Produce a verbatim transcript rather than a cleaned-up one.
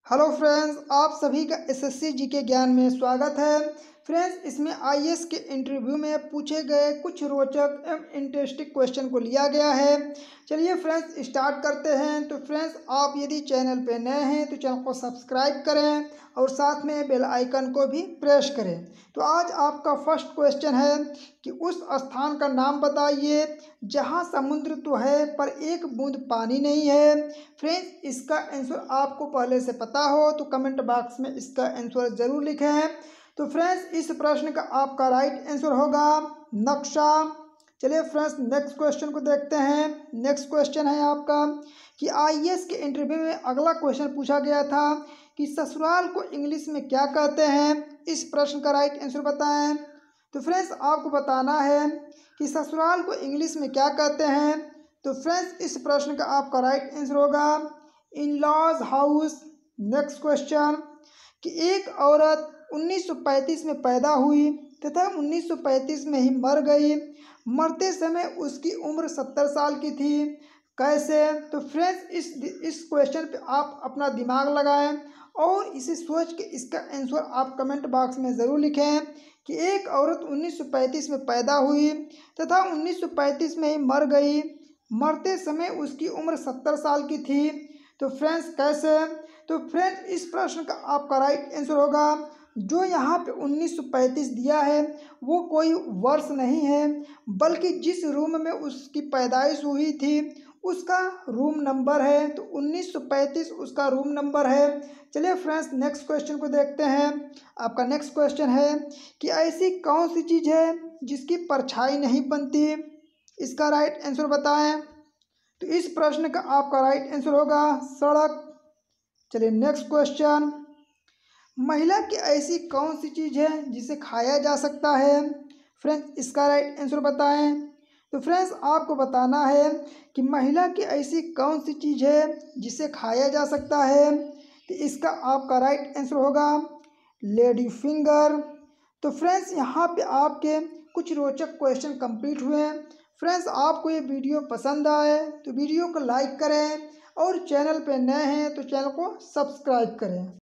Hello friends, आप सभी का एसएससी जीके ज्ञान में स्वागत है। फ्रेंड्स, इसमें आईएएस के इंटरव्यू में पूछे गए कुछ रोचक एवं इंटरेस्टिंग क्वेश्चन को लिया गया है। चलिए फ्रेंड्स, स्टार्ट करते हैं। तो फ्रेंड्स, आप यदि चैनल पे नए हैं तो चैनल को सब्सक्राइब करें और साथ में बेल आइकन को भी प्रेस करें। तो आज आपका फर्स्ट क्वेश्चन है कि उस स्थान का नाम बताइए जहां समुद्र तो है पर एक बूंद पानी नहीं है। फ्रेंड्स, इसका आंसर आपको पहले से पता हो तो कमेंट बॉक्स में इसका आंसर जरूर लिखें। तो फ्रेंड्स, इस प्रश्न का आपका राइट आंसर होगा नक्शा। चलिए फ्रेंड्स, नेक्स्ट क्वेश्चन को देखते हैं। नेक्स्ट क्वेश्चन है आपका कि आईएएस के इंटरव्यू में अगला क्वेश्चन पूछा गया था कि ससुराल को इंग्लिश में क्या कहते हैं। इस प्रश्न का राइट आंसर बताएं। तो फ्रेंड्स, आपको बताना है कि ससुराल को इंग्लिश में क्या कहते हैं। तो फ्रेंड्स, इस प्रश्न का आपका राइट आंसर होगा in laws house. Next question कि एक औरत उन्नीस सौ पैंतीस में पैदा हुई तथा उन्नीस सौ पैंतीस में ही मर गई। मरते समय उसकी उम्र सत्तर साल की थी। कैसे? तो फ्रेंड्स, इस इस क्वेश्चन पे आप अपना दिमाग लगाएं और इसे सोच के इसका आंसर आप कमेंट बॉक्स में ज़रूर लिखें कि एक औरत उन्नीस सौ पैंतीस में पैदा हुई तथा उन्नीस सौ पैंतीस में ही मर गई। मरते समय उसकी उम्र सत्तर साल की थी। तो फ्रेंड्स, कैसे? तो फ्रेंड्स, इस प्रश्न का आपका राइट आंसर होगा जो यहाँ पे उन्नीस सौ पैंतीस दिया है वो कोई वर्ष नहीं है, बल्कि जिस रूम में उसकी पैदाइश हुई थी उसका रूम नंबर है। तो उन्नीस सौ पैंतीस उसका रूम नंबर है। चलिए फ्रेंड्स, नेक्स्ट क्वेश्चन को देखते हैं। आपका नेक्स्ट क्वेश्चन है कि ऐसी कौन सी चीज़ है जिसकी परछाई नहीं बनती। इसका राइट आंसर बताएं। तो इस प्रश्न का आपका राइट आंसर होगा सड़क। चलिए नेक्स्ट क्वेश्चन, महिला की ऐसी कौन सी चीज़ है जिसे खाया जा सकता है। फ्रेंड्स, इसका राइट आंसर बताएं। तो फ्रेंड्स, आपको बताना है कि महिला की ऐसी कौन सी चीज़ है जिसे खाया जा सकता है। तो इसका आपका राइट आंसर होगा लेडी फिंगर। तो फ्रेंड्स, यहाँ पे आपके कुछ रोचक क्वेश्चन कंप्लीट हुए हैं। फ्रेंड्स, आपको ये वीडियो पसंद आए तो वीडियो को लाइक करें और चैनल पे नए हैं तो चैनल को सब्सक्राइब करें।